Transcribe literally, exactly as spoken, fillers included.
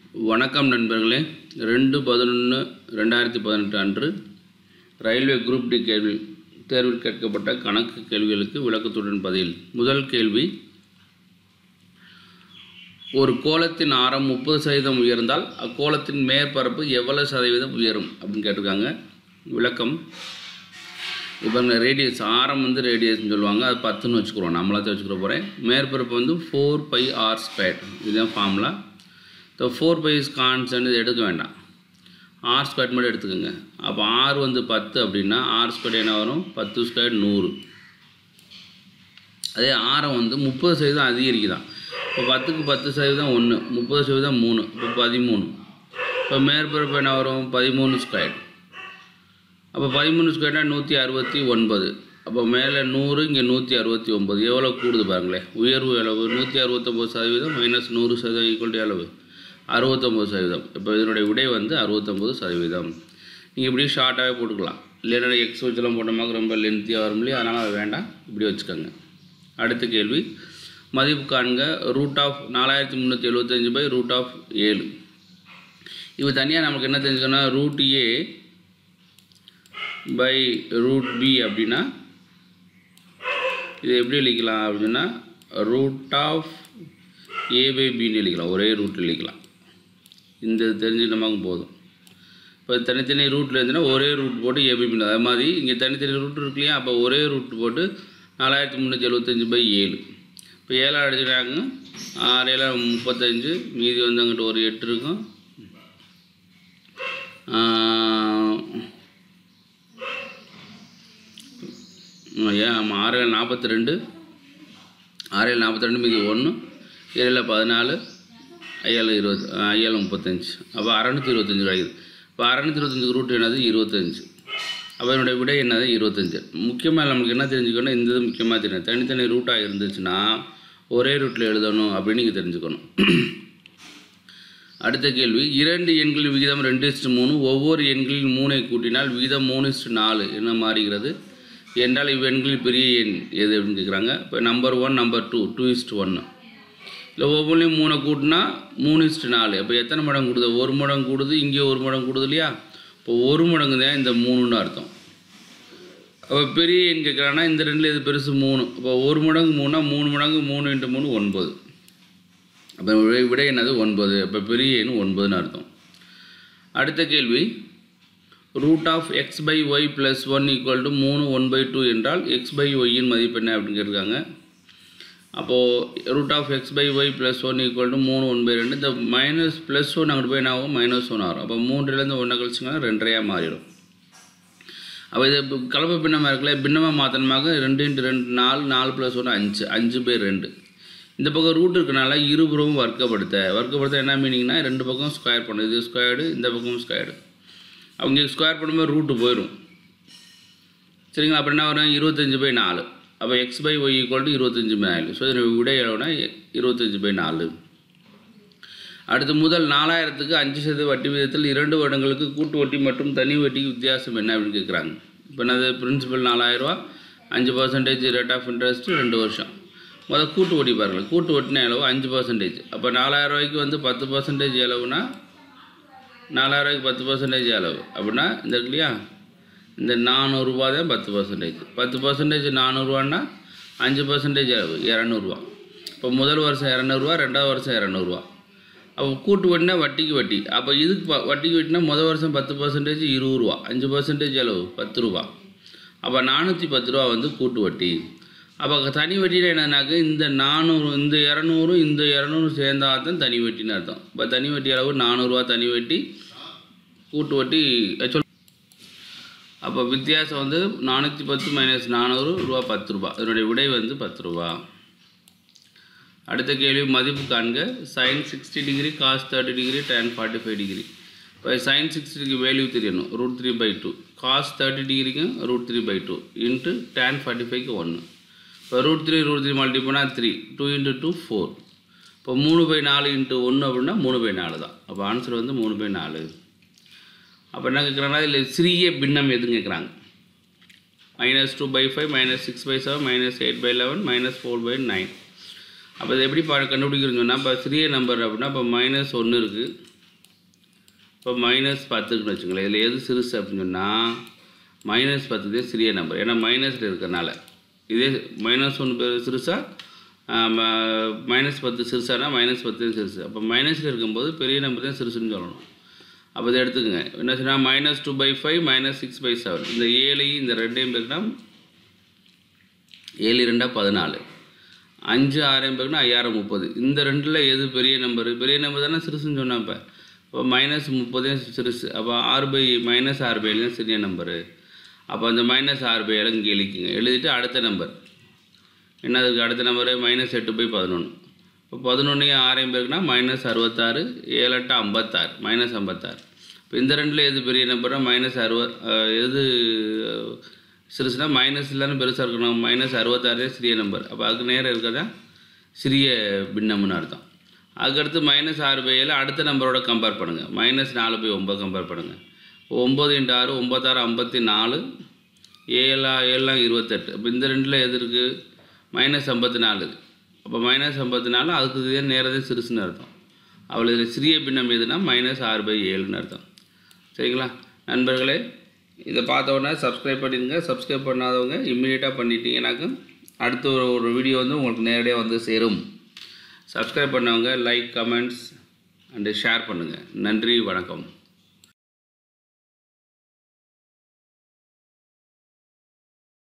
வணக்கம் நண்பர்களே. ரெண்டு பதினொன்று ரெண்டாயிரத்தி பதினெட்டு அன்று ரயில்வே குரூப் டி கேள்வி தேர்வில் கேட்கப்பட்ட கணக்கு கேள்விகளுக்கு விளக்கத்துடன் பதில். முதல் கேள்வி, ஒரு கோளத்தின் ஆரம் முப்பது சதவீதம் உயர்ந்தால் அக்கோளத்தின் மேற்பரப்பு எவ்வளவு சதவீதம் உயரும் அப்படின்னு கேட்டிருக்காங்க. விளக்கம், இப்போ ரேடியஸ் ஆரம் வந்து ரேடியஸ்ன்னு சொல்லுவாங்க, அது பத்துன்னு வச்சுக்கிறோம், நம்மளாச்சும் வச்சுக்கிற போகிறேன். மேற்பரப்பு வந்து ஃபோர் பை ஆர் ஸ்கொயர், இதுதான் formula. So four pi is constant, இது எடுக்க வேண்டாம், ஆர் ஸ்கொயர் மட்டும் எடுத்துக்கோங்க. அப்போ ஆர் வந்து பத்து அப்படின்னா ஆர் ஸ்கொயர் என்ன வரும், பத்து ஸ்கொயர் நூறு. அதே ஆரம் வந்து முப்பது சதவீதம் அதிகரிக்குதான். இப்போ பத்துக்கு பத்து சதவீதம் ஒன்று, முப்பது சதவீதம் மூணு, இப்போ பதிமூணு. இப்போ மேற்பரப்பு என்ன வரும், பதிமூணு ஸ்கொயர். அப்போ பதிமூணு ஸ்கொயர்னா நூற்றி அறுபத்தி ஒன்பது. அப்போ மேலே நூறு, இங்கே நூற்றி அறுபத்தி ஒம்பது. எவ்வளோ கூடுது பாருங்களேன், உயர்வு எவ்வளவு, நூற்றி அறுபத்தொம்போது சதவீதம் மைனஸ் நூறு சதவீதம் ஈக்குவல் எவ்வளவு, அறுபத்தொம்போது சதவீதம். இப்போ இதனுடைய விடை வந்து அறுபத்தொம்போது சதவீதம். நீங்கள் இப்படி ஷார்ட்டாகவே போட்டுக்கலாம், இல்லைன்னா எக்ஸ் வச்செல்லாம் போட்டோமாக ரொம்ப லென்த்தியாக வரும் இல்லையா, அதனால் அது வேண்டாம், இப்படி வச்சுக்கோங்க. அடுத்த கேள்வி, மதிப்பு காண்க ரூட் ஆஃப் நாலாயிரத்தி முந்நூற்றி எழுபத்தஞ்சு பை ரூட் ஆஃப் ஏழு. இப்போ தனியாக நமக்கு என்ன தெரிஞ்சுக்கணும், root a by root b அப்படின்னா இது எப்படி எழுதிக்கலாம் அப்படின்னா ரூட் ஆஃப் ஏ பை பின்னு எழுதிக்கலாம், ஒரே ரூட்டில் எழுதிக்கலாம். இந்த தெரிஞ்சு நமக்கு போதும். இப்போ தனித்தனி ரூட்டில் இருந்துன்னா ஒரே ரூட் போட்டு ஏ பை பி, அது மாதிரி இங்கே தனித்தனி ரூட் இருக்கு இல்லையா, அப்போ ஒரே ரூட் போட்டு நாலாயிரத்தி முந்நூற்றி எழுபத்தஞ்சு பை ஏழு. இப்போ ஏழாக அடிச்சுட்டாங்க, ஆறு ஏழு முப்பத்தஞ்சு, மீதி வந்து அங்கிட்ட ஒரு எட்டு இருக்கும். ஏன் ஆமாம், ஆறு ஏழு நாற்பத்தி ரெண்டு, ஆறு ஏழு நாற்பத்தி ரெண்டு, மீதி ஒன்று, ஏழில் பதினாலு, ஐயாவில் இருபது, ஐயாவில் முப்பத்தஞ்சு. அப்போ அறநூற்றி இருபத்தஞ்சி கிடைக்குது. இப்போ அறநூற்றி இருபத்தஞ்சுக்கு ரூட் என்னது, இருபத்தஞ்சு. அப்போ என்னுடைய விடை என்னது, இருபத்தஞ்சு. முக்கியமாக நமக்கு என்ன தெரிஞ்சுக்கணும், இந்த இது முக்கியமாக தெரியும், தனித்தனி ரூட்டாக இருந்துச்சுன்னா ஒரே ரூட்டில் எழுதணும் அப்படின்னு நீங்கள் தெரிஞ்சுக்கணும். அடுத்த கேள்வி, இரண்டு எண்களின் விகிதம் ரெண்டு இஸ்டு மூணு, ஒவ்வொரு எண்களில் மூணை கூட்டினால் விகிதம் மூணு இஸ்டு நாலு என்ன மாறுகிறது என்றால் இவ்வெண்களில் பெரிய எண் எது அப்படின்னு கேட்குறாங்க. இப்போ number one, number two, two is to ஒன்று. இல்லை ஒவ்வொன்றையும் மூணை கூட்டினா மூணு இஸ்டு நாலு. அப்போ எத்தனை மடங்கு கூடுது, ஒரு மடங்கு கூடுது, இங்கே ஒரு மடங்கு கூடுது இல்லையா. இப்போ ஒரு மடங்கு தான் இந்த மூணுன்னு அர்த்தம். அப்போ பெரிய எண் கேட்குறாங்கன்னா இந்த ரெண்டில் எது பெருசு, மூணு. அப்போ ஒரு மடங்கு மூணுனா மூணு மடங்கு மூணு இன்ட்டு மூணு ஒன்பது. அப்போ விடை விடை என்னது, ஒன்பது. அப்போ பெரிய எண் ஒன்பதுன்னு அர்த்தம். அடுத்த கேள்வி, root of x by y plus one equal to மூணு ஒன் பை டூ என்றால் எக்ஸ் பை ஒய்யின் மதிப்பு என்ன அப்படின்னு கேட்டிருக்காங்க. அப்போது root of x by y plus one equal to மூணு ஒன் பை ரெண்டு, இந்த மைனஸ் ப்ளஸ் ஒன் அங்கிட்டு போய் என்ன ஆகும், மைனஸ் ஒன் ஆகும். அப்போ மூன்றுலேருந்து ஒன்றை கழிச்சிங்கன்னா ரெண்டரையாக மாறிடும். அப்போ இது கலப்பு பின்னமாக இருக்கல, பின்னமாக மாற்றணுமாக ரெண்டு இன்ட்டு ரெண்டு நாலு, நாலு ப்ளஸ் ஒன்று அஞ்சு, அஞ்சு பை ரெண்டு. இந்த பக்கம் ரூட் இருக்கனால இருபுறமும் வர்க்கப்படுத்த, வர்க்கப்படுத்த என்ன மீனிங்னா ரெண்டு பக்கம் ஸ்கொயர் பண்ணும், இது ஸ்கொயர்டு, இந்த பக்கம் ஸ்கொயர்டு. அவங்க ஸ்கொயர் பண்ணும்போது ரூட்டு போயிடும் சரிங்களா. அப்போ என்ன வரும், இருபத்தஞ்சு பை நாலு. அப்போ x by y equal to இருபத்தஞ்சு பை நாலு. ஸோ இதனுடைய விடை எவ்வளோனா இருபத்தஞ்சு பை நாலு. அடுத்து, முதல் நாலாயிரத்துக்கு அஞ்சு சதவீத வட்டி விகிதத்தில் இரண்டு வருடங்களுக்கு கூட்டு வட்டி மற்றும் தனி வட்டிக்கு வித்தியாசம் என்ன அப்படின்னு கேட்குறாங்க. இப்போ என்னது, பிரின்சிபல் நாலாயிரரூவா, அஞ்சு பர்சன்டேஜ் ரேட் ஆஃப் இன்ட்ரெஸ்ட்டு, ரெண்டு வருஷம். முதல் கூட்டு வட்டி பாருங்கள், கூட்டு வட்டினா எவ்வளவு, அஞ்சு பர்சன்டேஜ். அப்போ நாலாயிரம் ரூபாய்க்கு வந்து பத்து பர்சன்டேஜ் எவ்வளவுனா, நாலாயிரம் ரூபாய்க்கு பத்து பர்சன்டேஜ் அளவு அப்படின்னா இந்த இருக்கு இல்லையா, இந்த நானூறுரூவா தான் பத்து பர்சன்டேஜ். பத்து பர்சன்டேஜ் நானூறுரூவான்னா அஞ்சு பர்சன்டேஜ் அளவு இரநூறுவா. இப்போ முதல் வருஷம் இரநூறுவா, ரெண்டாவது வருஷம் இரநூறுவா. அப்போ கூட்டு வட்டினா வட்டிக்கு வட்டி. அப்போ இதுக்கு வட்டிக்கு வட்டினா முதல் வருஷம் பத்து பர்சன்டேஜ் இருபது ரூபா, அஞ்சு பர்சன்டேஜ் அளவு பத்து ரூபா. அப்போ நானூற்றி பத்து ரூபா வந்து கூட்டு வட்டி. அப்போ தனி வட்டியில் என்னன்னாக்க இந்த நானூறு, இந்த இரநூறு, இந்த இரநூறு சேர்ந்தால் தான் தனி வட்டின்னு அர்த்தம். இப்போ தனி வட்டி அளவு நானூறுரூவா தனி வட்டி, கூட்டு வட்டி சொல். அப்போ வித்தியாசம் வந்து நானூற்றி பத்து மைனஸ் நானூறு ரூபா, பத்து ரூபா. அதனுடைய விடை வந்து பத்து ரூபா. அடுத்த கேள்வி, மதிப்பு காண்க sine sixty degree, cos thirty degree, tan forty five degree. இப்போ சைன் சிக்ஸ்டிக்கு வேல்யூ தெரியணும், root three by two. Cos thirty டிகிரிக்கு root three by two into tan forty ஃபைவ்க்கு ஒன்று. இப்போ root three root three multi பண்ணால் three, two into two four. இப்போ மூணு பை நாலு இன்ட்டு ஒன்று அப்படின்னா மூணு பை நாலு தான். அப்போ ஆன்சர் வந்து மூணு பை நாலு. அப்போ என்ன கேட்குறாங்கன்னா இல்லை சிறிய பின்னம் எதுன்னு கேட்குறாங்க. Minus two by five, minus six by seven, minus eight by eleven, minus four by nine. அப்போ இது எப்படி பா கண்டுபிடிக்கிறோன்னு சொன்னால், இப்போ சிறிய நம்பர் அப்படின்னா இப்போ மைனஸ் ஒன்று இருக்குது, இப்போ மைனஸ் பத்துக்குன்னு வச்சுங்களேன். இதில் எது சிறுசு அப்படின்னு சொன்னால் மைனஸ் பத்துதே சிறிய நம்பர். ஏன்னா மைனஸில் இருக்கிறனால இதே மைனஸ் ஒன்று பேர் சிறுசா, மைனஸ் பத்து சிறுசானா மைனஸ் பத்து தான் சிறுசு. அப்போ மைனஸில் இருக்கும்போது பெரிய நம்பர் தான் சிறுசுன்னு சொல்லணும். அப்போ இதை எடுத்துக்கோங்க. என்ன சொன்னால் minus two by five minus six by seven. இந்த ஏழையும் இந்த ரெண்டையும் பேருக்குனா ஏழு ரெண்டாக பதினாலு, அஞ்சு ஆறையும் பேருக்குனா ஐயாயிரம் முப்பது. இந்த ரெண்டில் எது பெரிய நம்பரு? பெரிய நம்பர் தானே சிறுசுன்னு சொன்னால். இப்போ இப்போ மைனஸ் முப்பதே சிறுசு. அப்போ ஆறு பை மைனஸ் ஆறு பை ஏழு தான் சிறிய நம்பரு. அப்போ அந்த மைனஸ் ஆறு பை ஏழு இங்கே எழுதிக்குங்க. எழுதிட்டு அடுத்த நம்பர் என்னதுக்கு? அடுத்த நம்பரு மைனஸ் எட்டு பை பதினொன்று. இப்போ பதினொன்றையும் ஆறையும் பேருக்குனா மைனஸ் அறுபத்தாறு, ஏழு எட்டு ஐம்பத்தாறு, மைனஸ் ஐம்பத்தாறு. இப்போ இந்த ரெண்டில் எது பெரிய நம்பர்னா மைனஸ் அறுபது. எது சிறுசுனா மைனஸ் இல்லைன்னு பெருசாக இருக்கணும். மைனஸ் அறுபத்தாறு சிறிய நம்பர். அப்போ அதுக்கு நேரம் இருக்கிறதா சிறிய பின்னம்னு அர்த்தம். அதுக்கடுத்து மைனஸ் ஆறு பை ஏழு அடுத்த நம்பரோட கம்பேர் பண்ணுங்கள். மைனஸ் நாலு பை ஒம்பது கம்பேர் பண்ணுங்கள். ஒம்பது இன்ட்டு ஆறு ஒம்பத்தாறு ஐம்பத்தி நாலு, ஏழா ஏழாம் இருபத்தெட்டு. இப்போ இந்த ரெண்டில் எது இருக்குது? மைனஸ் ஐம்பத்தி நாலு. அப்போ மைனஸ் ஐம்பத்தி நாலு அதுக்கு இதே நேரதே சிறுசுன்னு அர்த்தம். அவள் இதில் சிறிய பின்னம் எதுனா மைனஸ் ஆறு பை ஏழுன்னு அர்த்தம். சரிங்களா நண்பர்களே? இதை பார்த்தோன்னே சப்ஸ்கிரைப் பண்ணிடுங்க. சப்ஸ்கிரைப் பண்ணாதவங்க இம்மிடியேட்டாக பண்ணிட்டீங்கன்னாக்க அடுத்த ஒரு ஒரு வீடியோ வந்து உங்களுக்கு நேரடியாக வந்து சேரும். சப்ஸ்கிரைப் பண்ணவங்க லைக், கமெண்ட்ஸ் அண்டு ஷேர் பண்ணுங்கள். நன்றி, வணக்கம்.